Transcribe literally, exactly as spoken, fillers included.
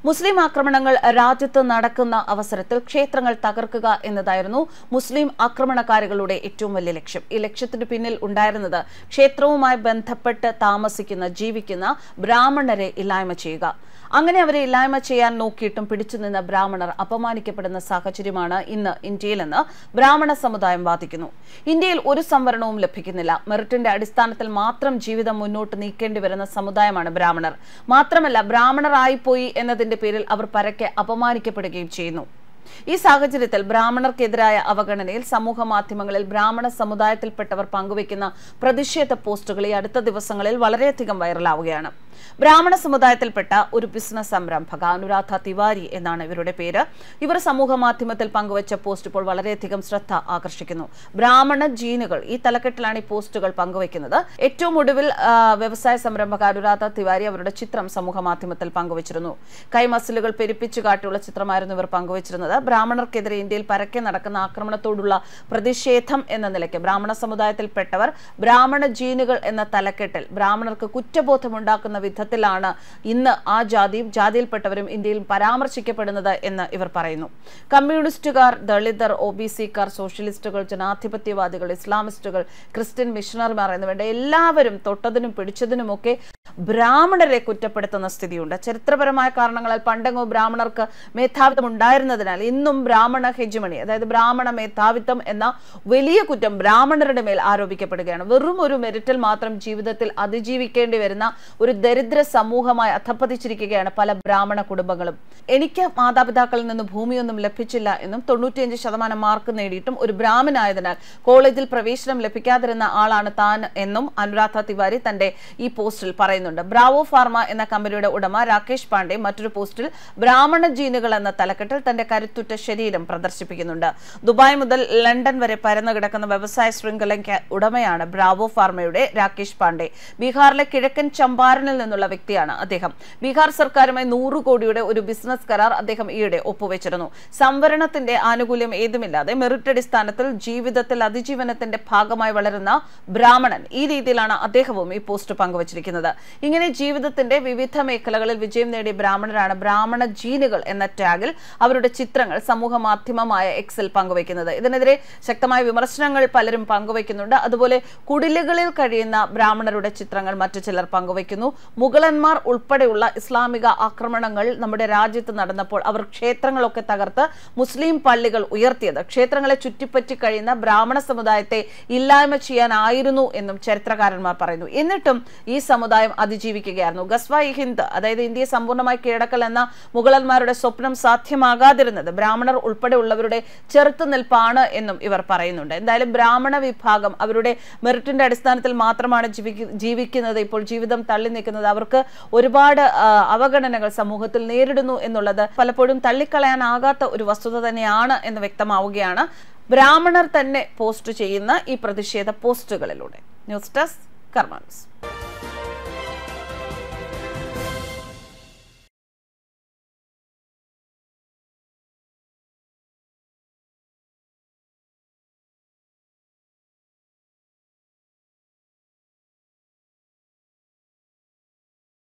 മുസ്ലിം ആക്രമണങ്ങൾ രാജ്യത്ത് നടക്കുന്ന അവസരത്തിൽ ക്ഷേത്രങ്ങൾ തകർക്കുക എന്നതായിരുന്നു മുസ്ലിം ആക്രമണകാരികളുടെ ഏറ്റവും വലിയ ലക്ഷ്യം. ഈ ലക്ഷ്യത്തിന് പിന്നിൽ ഉണ്ടായിരുന്നത് ക്ഷേത്രവുമായി ബന്ധപ്പെട്ട് താമസിക്കുന്ന ജീവിക്കുന്ന ബ്രാഹ്മണരെ ഇല്ലായ്മ ചെയ്യുക. അങ്ങനെ അവരെ ഇല്ലായ്മ ചെയ്യാൻ നോക്കിയിട്ടും പിടിച്ചുനിന്ന ബ്രാഹ്മണർ അപമാനിക്കപ്പെടുന്ന സാഹചര്യമാണ് ഇന്ന് ഇന്ത്യയിലെന്ന് ബ്രാഹ്മണ സമുദായം വാദിക്കുന്നു. ഇന്ത്യയിൽ ഒരു സംവരണവും ലഭിക്കുന്നില്ല. മെറിറ്റിന്റെ അടിസ്ഥാനത്തിൽ മാത്രം ജീവിതം മുന്നോട്ട് നീക്കേണ്ടി വരുന്ന സമുദായമാണ് ബ്രാഹ്മണർ. മാത്രമല്ല, ബ്രാഹ്മണർ ആയിപ്പോയി എന്നതിന്റെ പേരിൽ അവർ പരക്കെ അപമാനിക്കപ്പെടുകയും ചെയ്യുന്നു. ഈ സാഹചര്യത്തിൽ ബ്രാഹ്മണർക്കെതിരായ അവഗണനയിൽ സമൂഹ മാധ്യമങ്ങളിൽ ബ്രാഹ്മണ സമുദായത്തിൽപ്പെട്ടവർ പങ്കുവയ്ക്കുന്ന പ്രതിഷേധ പോസ്റ്റുകൾ ഈ അടുത്ത ദിവസങ്ങളിൽ വളരെയധികം വൈറലാവുകയാണ്. ബ്രാഹ്മണ സമുദായത്തിൽപ്പെട്ട ഒരു ബിസിനസ് സംരംഭക അനുരാധ തിവാരി എന്നാണ് ഇവരുടെ പേര്. ഇവർ സമൂഹ മാധ്യമത്തിൽ പങ്കുവച്ച പോസ്റ്റ് ഇപ്പോൾ വളരെയധികം ശ്രദ്ധ ആകർഷിക്കുന്നു. ബ്രാഹ്മണ ജീനുകൾ ഈ തലക്കെട്ടിലാണ് ഈ പോസ്റ്റുകൾ പങ്കുവയ്ക്കുന്നത്. ഏറ്റവും ഒടുവിൽ വ്യവസായ സംരംഭക അനുരാധ തിവാരി അവരുടെ ചിത്രം സമൂഹ മാധ്യമത്തിൽ പങ്കുവച്ചിരുന്നു. കൈമസിലുകൾ പെരുപ്പിച്ചു കാട്ടിയുള്ള ചിത്രമായിരുന്നു ഇവർ പങ്കുവച്ചിരുന്നത്. ബ്രാഹ്മണർക്കെതിരെ ഇന്ത്യയിൽ പരക്കെ നടക്കുന്ന ആക്രമണത്തോടുള്ള പ്രതിഷേധം എന്ന നിലയ്ക്ക് ബ്രാഹ്മണ സമുദായത്തിൽപ്പെട്ടവർ ബ്രാഹ്മണ ജീനുകൾ എന്ന തലക്കെട്ടിൽ ബ്രാഹ്മണർക്ക് കുറ്റബോധമുണ്ടാക്കുന്ന വിധത്തിലാണ് ഇന്ന് ആ ജാതിയും ജാതിയിൽപ്പെട്ടവരും ഇന്ത്യയിൽ പരാമർശിക്കപ്പെടുന്നത് എന്ന് ഇവർ പറയുന്നു. കമ്മ്യൂണിസ്റ്റുകാർ, ദളിതർ, ഒ ബി സിക്കാർ, സോഷ്യലിസ്റ്റുകൾ, ജനാധിപത്യവാദികൾ, ഇസ്ലാമിസ്റ്റുകൾ, ക്രിസ്ത്യൻ മിഷണറിമാർ എന്നിവരുടെ എല്ലാവരും തൊട്ടതിനും പിടിച്ചതിനുമൊക്കെ ബ്രാഹ്മണരെ കുറ്റപ്പെടുത്തുന്ന സ്ഥിതിയുണ്ട്. ചരിത്രപരമായ കാരണങ്ങളാൽ പണ്ടെങ്ങോ ബ്രാഹ്മണർക്ക് മേധാവിത്വം ഉണ്ടായിരുന്നതിനാൽ ഇന്നും ബ്രാഹ്മണ ഹെജിമണി, അതായത് ബ്രാഹ്മണ മേധാവിത്വം എന്ന വലിയ കുറ്റം ബ്രാഹ്മണരുടെ മേൽ ആരോപിക്കപ്പെടുകയാണ്. വെറും ഒരു മെരിറ്റിൽ മാത്രം ജീവിതത്തിൽ അതിജീവിക്കേണ്ടി വരുന്ന ഒരു ദരിദ്ര സമൂഹമായി അധപ്പതിച്ചിരിക്കുകയാണ് പല ബ്രാഹ്മണ കുടുംബങ്ങളും. എനിക്ക് മാതാപിതാക്കളിൽ നിന്ന് ഭൂമിയൊന്നും ലഭിച്ചില്ല എന്നും തൊണ്ണൂറ്റിയഞ്ച് ശതമാനം മാർക്ക് നേടിയിട്ടും ഒരു ബ്രാഹ്മണായതിനാൽ കോളേജിൽ പ്രവേശനം ലഭിക്കാതിരുന്ന ആളാണ് താൻ എന്നും അനുരാധ തിവാരി തന്റെ ഈ പോസ്റ്റിൽ പറയുന്നുണ്ട്. ബ്രാവോ ഫാർമ എന്ന കമ്പനിയുടെ ഉടമ രാകേഷ് പാണ്ഡെ മറ്റൊരു പോസ്റ്റിൽ ബ്രാഹ്മണ ജീനുകൾ എന്ന തലക്കെട്ടിൽ തന്റെ കരുത്തുറ്റ ശരീരം പ്രദർശിപ്പിക്കുന്നുണ്ട്. ദുബായ് മുതൽ ലണ്ടൻ വരെ പരന്നു കിടക്കുന്ന വ്യവസായ ശൃംഖലയ്ക്ക് ഉടമയാണ് ബ്രാവോ ഫാർമയുടെ രാകേഷ് പാണ്ഡെ. ബീഹാറിലെ കിഴക്കൻ ചമ്പാരനിൽ നിന്നുള്ള വ്യക്തിയാണ് അദ്ദേഹം. ബീഹാർ സർക്കാരുമായി നൂറ് കോടിയുടെ ഒരു ബിസിനസ് കരാർ അദ്ദേഹം ഈയിടെ ഒപ്പുവെച്ചിരുന്നു. സംവരണത്തിന്റെ ആനുകൂല്യം ഏതുമില്ലാതെ മെറിറ്റ് അടിസ്ഥാനത്തിൽ ജീവിതത്തിൽ അതിജീവനത്തിന്റെ ഭാഗമായി വളരുന്ന ബ്രാഹ്മണൻ. ഈ രീതിയിലാണ് അദ്ദേഹവും ഈ പോസ്റ്റ് പങ്കുവച്ചിരിക്കുന്നത്. ഇങ്ങനെ ജീവിതത്തിന്റെ വിവിധ മേഖലകളിൽ വിജയം നേടിയ ബ്രാഹ്മണരാണ് ബ്രാഹ്മണ ജീനുകൾ എന്ന ടാഗിൽ അവരുടെ ചിത്രങ്ങൾ സമൂഹ മാധ്യമമായ എക്സിൽ പങ്കുവയ്ക്കുന്നത്. ഇതിനെതിരെ ശക്തമായ വിമർശനങ്ങൾ പലരും പങ്കുവയ്ക്കുന്നുണ്ട്. അതുപോലെ കുടിലുകളിൽ കഴിയുന്ന ബ്രാഹ്മണരുടെ ചിത്രങ്ങൾ മറ്റു ചിലർ പങ്കുവയ്ക്കുന്നു. മുഗളന്മാർ ഉൾപ്പെടെയുള്ള ഇസ്ലാമിക ആക്രമണങ്ങൾ നമ്മുടെ രാജ്യത്ത് നടന്നപ്പോൾ അവർ ക്ഷേത്രങ്ങളൊക്കെ തകർത്ത് മുസ്ലിം പള്ളികൾ ഉയർത്തിയത് ക്ഷേത്രങ്ങളെ ചുറ്റിപ്പറ്റി കഴിയുന്ന ബ്രാഹ്മണ സമുദായത്തെ ഇല്ലായ്മ ചെയ്യാനായിരുന്നു എന്നും ചരിത്രകാരന്മാർ പറയുന്നു. എന്നിട്ടും ഈ സമുദായം അതിജീവിക്കുകയായിരുന്നു. ഗസ്വായി ഹിന്ദ്, അതായത് ഇന്ത്യയെ സമ്പൂർണ്ണമായി കീഴടക്കൽ എന്ന മുഗളന്മാരുടെ സ്വപ്നം സാധ്യമാകാതിരുന്നത് ബ്രാഹ്മണർ ഉൾപ്പെടെയുള്ളവരുടെ ചെറുത്തുനിൽപ്പാണ് എന്നും ഇവർ പറയുന്നുണ്ട്. എന്തായാലും ബ്രാഹ്മണ വിഭാഗം അവരുടെ മെറിറ്റിന്റെ അടിസ്ഥാനത്തിൽ മാത്രമാണ് ജീവിക്കുന്നത്. ഇപ്പോൾ ജീവിതം തള്ളി നീക്കുന്നത് അവർക്ക് ഒരുപാട് അവഗണനകൾ സമൂഹത്തിൽ നേരിടുന്നു എന്നുള്ളത് പലപ്പോഴും തള്ളിക്കളയാനാകാത്ത ഒരു വസ്തുത തന്നെയാണ് എന്ന് വ്യക്തമാവുകയാണ് ബ്രാഹ്മണർ തന്നെ പോസ്റ്റ് ചെയ്യുന്ന ഈ പ്രതിഷേധ പോസ്റ്റുകളിലൂടെ. News desk Karma news.